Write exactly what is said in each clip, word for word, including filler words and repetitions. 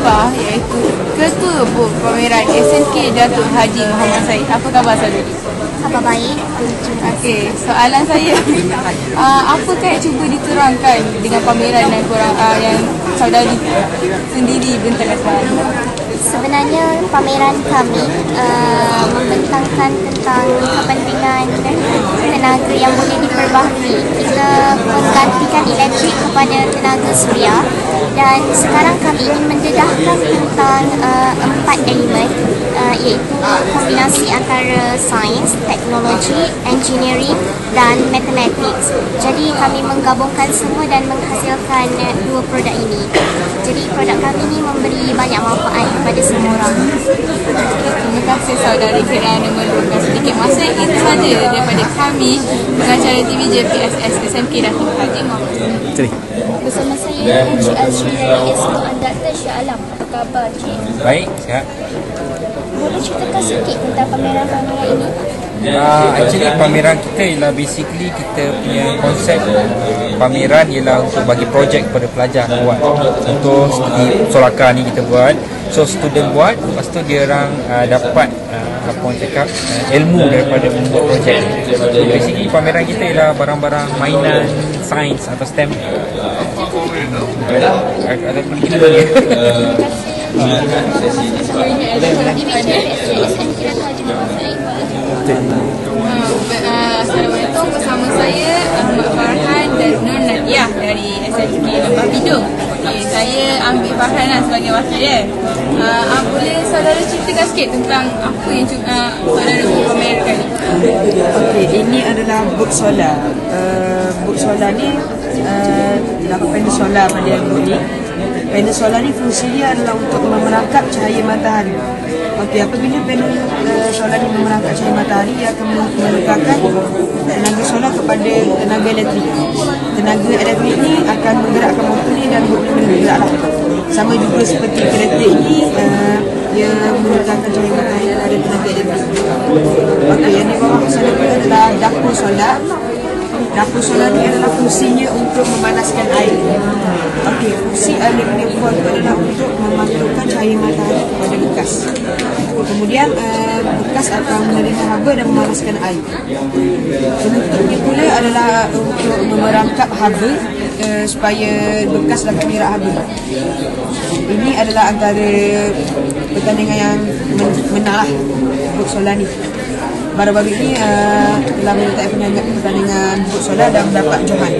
khabar iaitu Ketua Booth Pameran S M K Datuk Haji Muhammad Said. Apa khabar Saudari? Khabar baik. Okey, soalan saya uh, apakah yang cuba diterangkan dengan pameran yang korang uh, yang saudari sendiri bentangkan sekarang? Sebenarnya pameran kami uh, membentangkan tentang kepentingan tenaga yang boleh diperbaharui. Kita menggantikan elektrik kepada tenaga suria dan sekarang kami ingin mendedahkan tentang uh, empat elemen uh, iaitu kombinasi antara sains, teknologi, engineering dan mathematics. Jadi kami menggabungkan semua dan menghasilkan dua produk ini. Jadi produk kami ini memberi banyak manfaat kepada semua orang. Terima kasih saudari kerana meluangkan sedikit masa. Itu sahaja daripada kami, pengacara T V J P S S S M K Datuk Haji Muhammad Said. Bersama saya Encik Azri dari S M Doktor Shah Alam. Apa khabar Cik? Baik, sihat. Boleh ceritakan sikit tentang pameran-pameran ini? Uh, actually pameran kita ialah basically kita punya konsep uh, pameran ialah untuk bagi projek kepada pelajar buat. Contoh seperti Solaka ni kita buat. So student buat, lepas tu dia orang uh, dapat uh, apa orang cakap uh, ilmu daripada membuat projek. So basically pameran kita ialah barang-barang mainan sains atau STEM. Ada pun kita bagi. Assalamualaikum, bersama saya Ahmad Farhan dan Nur Nadiah dari S M K Lembah Bidung. Okay, saya ambil Farhan lah sebagai wakil ya. Uh, uh, boleh saudara ceritakan sikit tentang apa yang uh, saudara pamerkan ni? Okey, ini adalah booth solar. Uh, booth solar ni uh, dapat panel solar pada yang ni. Panel solar ni fungsinya adalah untuk memerangkap cahaya matahari. Okey, apabila panel uh, solar ni memerangkap cahaya matahari, ia akan menukarkan tenaga solar kepada tenaga elektrik. Tenaga elektrik ni akan menggerakkan motor ni dan motor ni bergeraklah. Sama juga seperti kereta ini, uh, dia menukarkan cahaya matahari kepada tenaga elektrik. Okey, yang di bawah sana pun adalah dapur solar. Dapur solar ni adalah fungsinya untuk memanaskan air. Okey, fungsi air punya buah itu adalah untuk memantulkan cahaya matahari kepada bekas. Kemudian uh, bekas akan menerima haba dan memanaskan air. Penutupnya pula adalah untuk memerangkap haba uh, supaya bekas dapat menyerap haba. Ini adalah antara pertandingan yang menang lah booth solar ni. Baru-baru ini uh, telah menyertai pertandingan booth solar dan mendapat johan.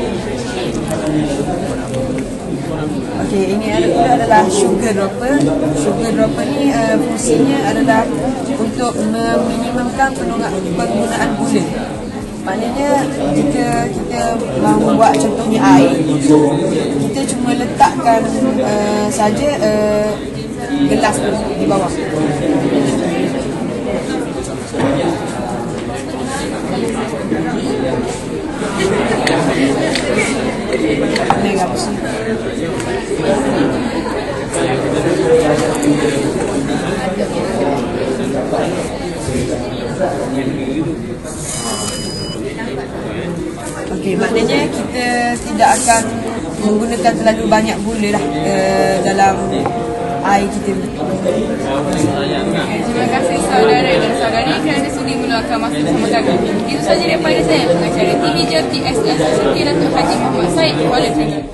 Okey, ini adalah sugar dropper. Sugar dropper ni uh, fungsinya adalah untuk meminimumkan penggunaan gula. Maknanya jika kita mahu buat contohnya air, kita cuma letakkan uh, saja uh, gelas tu di bawah. Okey, maknanya kita tidak akan menggunakan terlalu banyak gula lah uh, dalam air kita ni. Terima kasih saudara dan saudari kerana sudi meluangkan masa bersama kami. Itu sahaja daripada saya, pengacara T V J P S S S M K Datuk Haji Muhammad Said, Kuala Terengganu.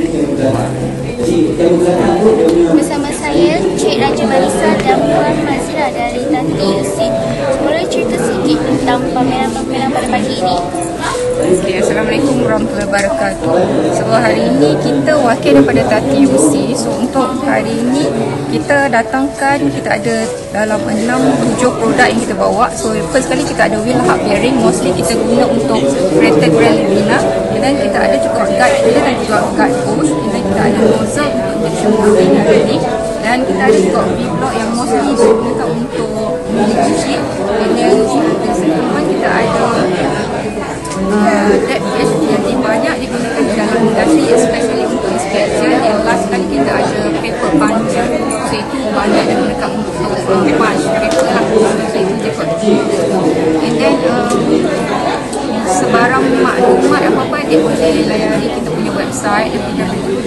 Bersama saya Cik Raja Marisa dan Puan Mazira dari Tati U C. Boleh cerita sikit tentang pameran-pameran pada pagi ini? Okay, Assalamualaikum warahmatullahi wabarakatuh. So hari ini kita wakil daripada Tati U C. So untuk hari ini kita datangkan, kita ada dalam enam tujuh produk yang kita bawa. So first kali kita ada wheel hub bearing, mostly kita guna untuk rated brand Livina. Dan kita ada juga guide wheel dan juga guide hose. Dan kita ada nozzle untuk injection molding tadi. Dan kita ada juga V-block yang mostly digunakan untuk mencuci. Dan yang ada sekitar kita ada Uh, that is jadi banyak digunakan di dalam industri, especially untuk inspection. Yang last kali kita ada paper puncher, so itu banyak digunakan untuk uh, punch paper lah, so itu je kot. And then um, sebarang maklumat apa-apa dia boleh layari kita punya website w w w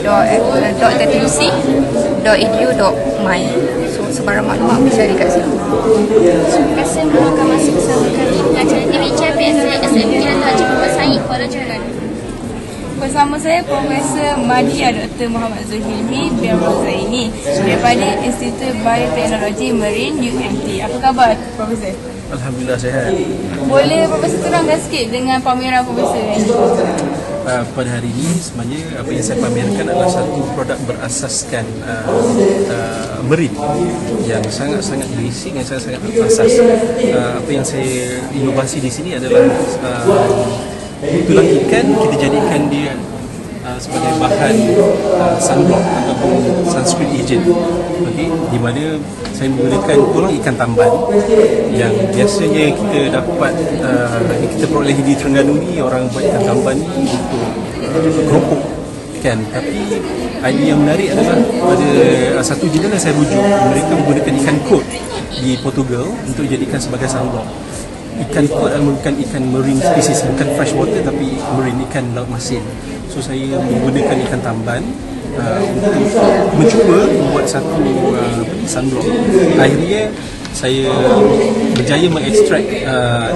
dot t t u c dot e d u dot m y. So sebarang maklumat boleh cari kat situ. Terima kasih meluangkan masa bersama kami pengacara T V J P S M K dan Haji Muhammad Said pada jalan. Bersama saya Profesor Madya Doktor Muhammad Zulhilmi bin Zaini daripada Institut Bioteknologi Marine U M T. Apa khabar Profesor? Alhamdulillah sihat. Boleh Profesor terangkan sikit dengan pameran Profesor ini? Uh, pada hari ini sebenarnya apa yang saya pamerkan adalah satu produk berasaskan uh, uh, marine yang sangat-sangat basic, yang sangat-sangat berasas. Uh, apa yang saya inovasi di sini adalah uh, tulang ikan kita jadikan dia uh, sebagai bahan uh, sunblock ataupun sunscreen agent. Okey, di mana saya menggunakan tulang ikan tamban yang biasanya kita dapat uh, kita peroleh di Terengganu ni, orang buat ikan tamban ni untuk uh, keropok kan. Tapi idea yang menarik adalah pada uh, satu jurnal yang saya rujuk, mereka menggunakan ikan kod di Portugal untuk dijadikan sebagai sunblock. Ikan kod adalah merupakan ikan marine species, bukan freshwater tapi marine, ikan laut masin. So saya menggunakan ikan tamban uh, untuk mencuba membuat satu uh, sunblock. Akhirnya saya berjaya mengekstrak uh,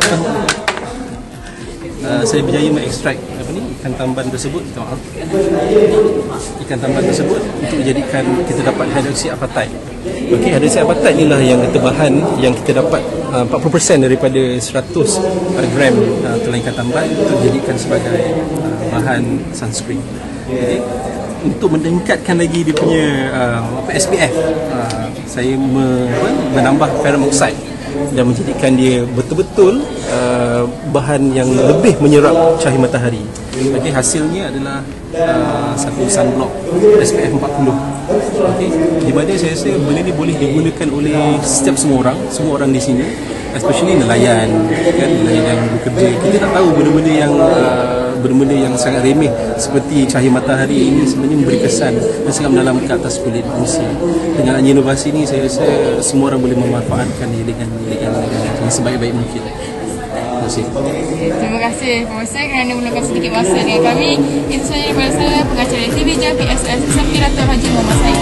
uh, saya berjaya mengekstrak apa ni ikan tamban tersebut, maaf, ikan tamban tersebut untuk dijadikan, kita dapat hydroxyapatite. Okey, hydroxyapatite inilah yang kita bahan yang kita dapat uh, empat puluh peratus daripada seratus gram uh, tulang ikan tamban untuk dijadikan sebagai uh, bahan sunscreen. Jadi untuk meningkatkan lagi dia punya uh, apa S P F, uh, saya me, apa, menambah ferrum oxide dan menjadikan dia betul-betul uh, bahan yang lebih menyerap cahaya matahari. Okey, hasilnya adalah uh, satu sunblock S P F empat puluh. Okey, di mana saya rasa benda ni boleh digunakan oleh setiap semua orang, semua orang di sini, especially nelayan kan, nelayan yang bekerja. Kita tak tahu benda-benda yang uh, benda-benda yang sangat remeh seperti cahaya matahari ini sebenarnya memberi kesan dan sangat mendalam ke atas kulit manusia. Dengan inovasi ini saya rasa semua orang boleh memanfaatkan dia dengan, dengan, dengan sebaik-baik mungkin. Terima kasih. Terima kasih Profesor kerana meluangkan sedikit masa dengan kami. Itu sahaja daripada saya, pengacara T V J P S M K Dato' Haji Muhammad Said.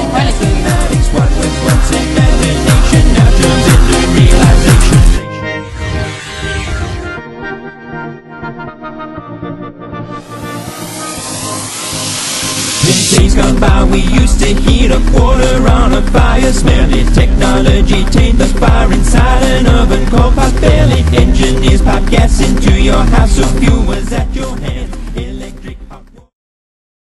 Days gone by, we used to heat up water on a fire. Smelly technology tamed the fire inside an oven. Coal pot belly engineers pipe gas into your house, so fuel was at your hand.